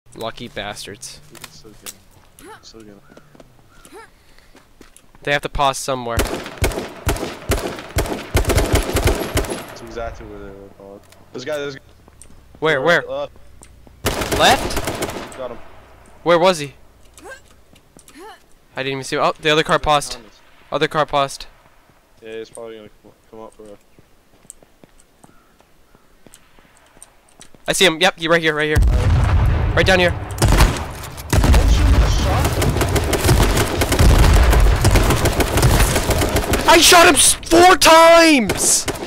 Lucky bastards. It's so good. It's so good. They have to pause somewhere. That's exactly where they were called. This guy. Where? Left? Got him. Where was he? I didn't even see him. Oh, the other car paused. Other car paused. Yeah, he's probably gonna come up for a... I see him. Yep, he right here, right here. Right down here. I shot him 4 times!